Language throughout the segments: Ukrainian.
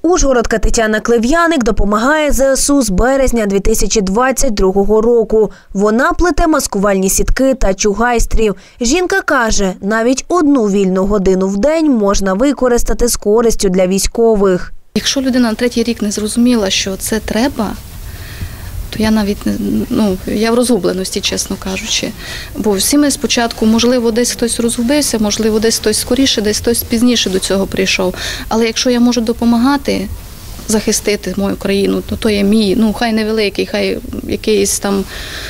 Ужгородка Тетяна Клив'яник допомагає ЗСУ з березня 2022 року. Вона плете маскувальні сітки та чугайстрів. Жінка каже, навіть одну вільну годину в день можна використати з користю для військових. Якщо людина на третій рік не зрозуміла, що це треба, то я навіть я в розгубленості, чесно кажучи. Бо всі ми спочатку, можливо, десь хтось розгубився, можливо, десь хтось скоріше, десь хтось пізніше до цього прийшов. Але якщо я можу допомагати захистити мою країну, то є мій, хай невеликий, хай якийсь там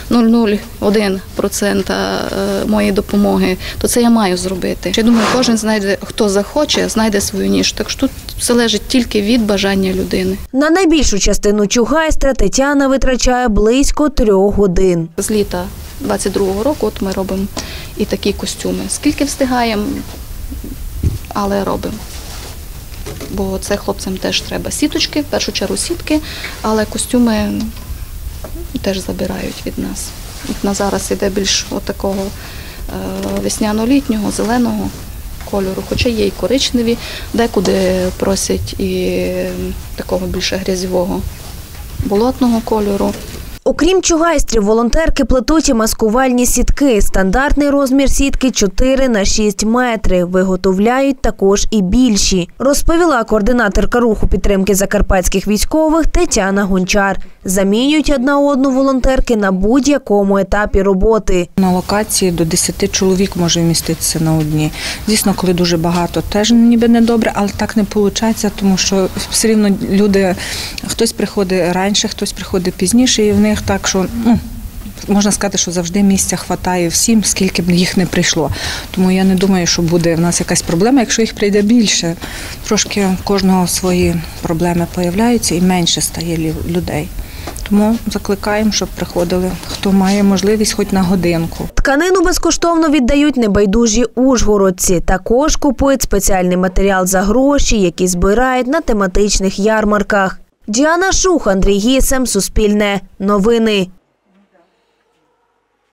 0,01% моєї допомоги, то це я маю зробити. Я думаю, кожен знайде, хто захоче, знайде свою нішу. Так що тут залежить тільки від бажання людини. На найбільшу частину чугайстра Тетяна витрачає близько 3 годин. З літа 22-го року ми робимо і такі костюми. Скільки встигаємо, але робимо. Бо це хлопцям теж треба сіточки, в першу чергу сітки, але костюми теж забирають від нас. На зараз йде більш такого весняно-літнього, зеленого кольору, хоча є і коричневі, декуди просять і такого більше грязьового, болотного кольору. Окрім чугайстрів, волонтерки плетуть і маскувальні сітки. Стандартний розмір сітки 4 на 6 метрів. Виготовляють також і більші, розповіла координаторка руху підтримки закарпатських військових Тетяна Гончар. Замінюють одна одну волонтерки на будь-якому етапі роботи. На локації до 10 чоловік може вміститися на одній. Звісно, коли дуже багато, теж ніби не добре, але так не виходить, тому що все рівно люди, хтось приходить раніше, хтось приходить пізніше, і в них так, що можна сказати, що завжди місця вистачає всім, скільки б їх не прийшло. Тому я не думаю, що буде в нас якась проблема, якщо їх прийде більше. Трошки в кожного свої проблеми з'являються і менше стає людей. Тому закликаємо, щоб приходили, хто має можливість хоч на годинку. Тканину безкоштовно віддають небайдужі ужгородці. Також купують спеціальний матеріал за гроші, які збирають на тематичних ярмарках. Діана Шух, Андрій Гісем, Суспільне новини.